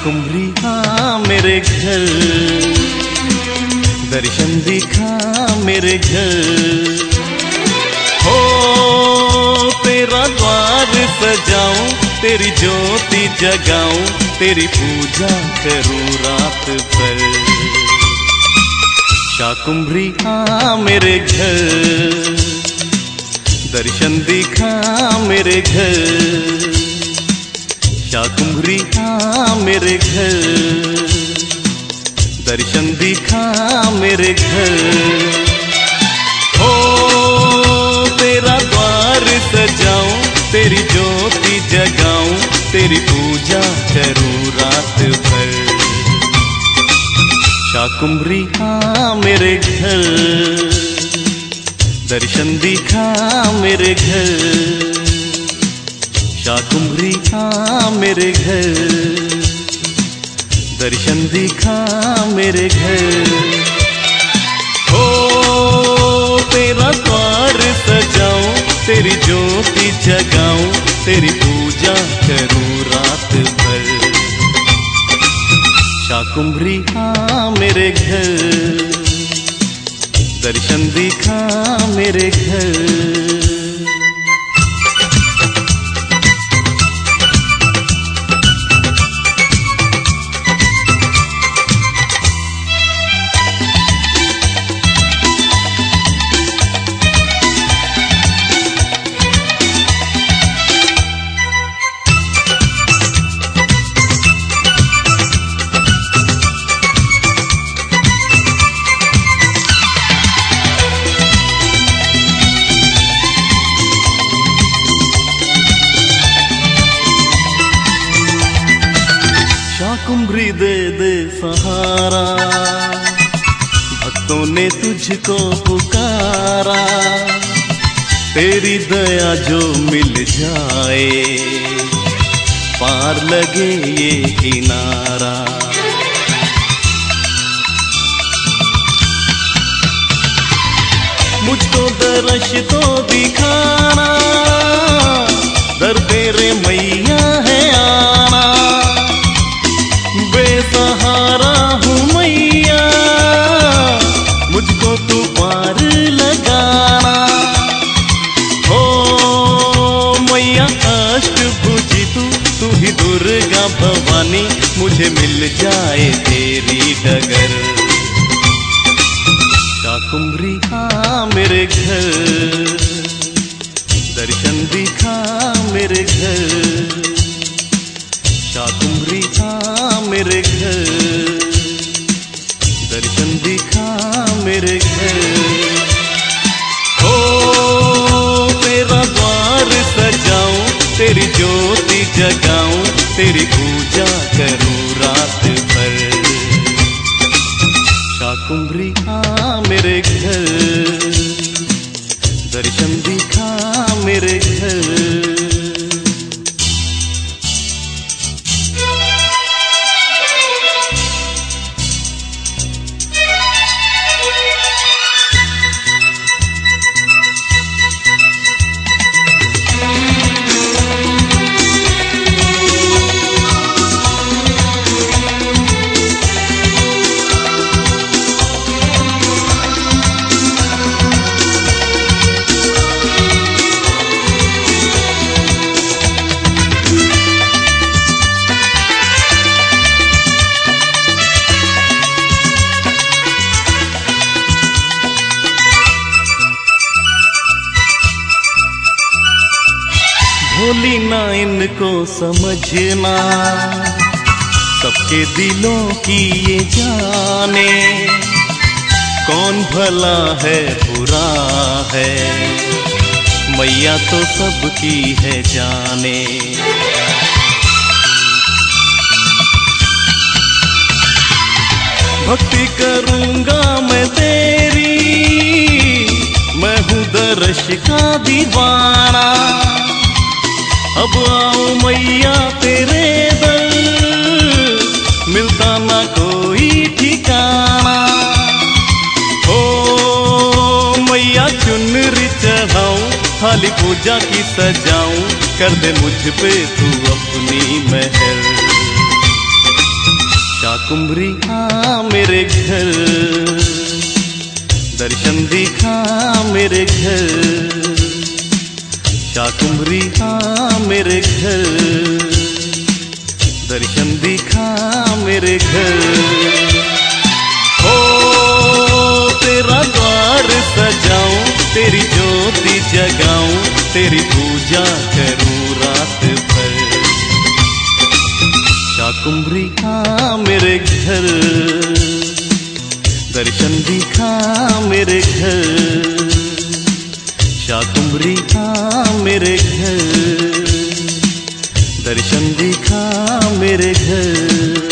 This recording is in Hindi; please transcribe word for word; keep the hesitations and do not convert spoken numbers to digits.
शाकुंभरी हाँ मेरे घर, दर्शन दिखा मेरे घर। हो तेरा द्वार सजाऊं, तेरी ज्योति जगाऊं, तेरी पूजा करूं रात भर। शाकुंभरी हाँ मेरे घर, दर्शन दिखा मेरे घर। शाकुंभरी हाँ मेरे घर, दर्शन दिखा मेरे घर। हो तेरा द्वार सजाऊं, तेरी ज्योति जगाऊं, तेरी पूजा करूं रात भर। शाकुंभरी हाँ मेरे घर, दर्शन दिखा मेरे घर। शाकुंभरी हाँ मेरे घर, दर्शन दिखा मेरे घर। हो तेरा द्वार सजाऊं, तेरी ज्योति जगाऊं, तेरी पूजा करूं रात भर। शाकुंभरी हाँ मेरे घर, दर्शन दिखा मेरे घर। शाकुंभरी दे दे सहारा, भक्तों ने तुझको पुकारा। तेरी दया जो मिल जाए, पार लगे ये किनारा। मुझको दर्श तो दिखाना, दर तेरे मैया है आना। बेसहारा हूँ मैया, मुझको तू पार लगाना। हो मैया अष्टभुजी तू, तू ही दुर्गा भवानी, मुझे मिल जाए तेरी डगर। शाकुंभरी हाँ मेरे घर, दर्शन दिखा मेरे घर। शाकुंभरी हाँ मेरे घर, दर्शन दिखा मेरे घर। हो तेरा द्वार सजाऊं, तेरी ज्योति जगाऊं, तेरी पूजा करूं रात भर। शाकुंभरी हाँ मेरे घर, दर्शन दिखा मेरे घर। भोली ना इनको समझना, सबके दिलों की ये जाने। कौन भला है बुरा है, मैया तो सबकी है जाने। भक्ति करूंगा मैं तेरी, मैं हूँ दर्श का दीवाना। अब आऊं मैया तेरे दर, मिलता ना कोई ठिकाना। हो मैया चुनरी चढ़ाऊं, थाली पूजा की सजाऊं, कर दे मुझ पे तू अपनी मेहर। शाकुंभरी हाँ मेरे घर, दर्शन दिखा मेरे घर। शाकुंभरी हाँ मेरे घर, दर्शन दिखा मेरे घर। ओ तेरा द्वार सजाऊं, तेरी ज्योति जगाऊं, तेरी पूजा करूं रात भर। शाकुंभरी हाँ मेरे घर, दर्शन दिखा मेरे घर। शाकुंभरी हाँ मेरे घर, दर्शन दिखा मेरे घर।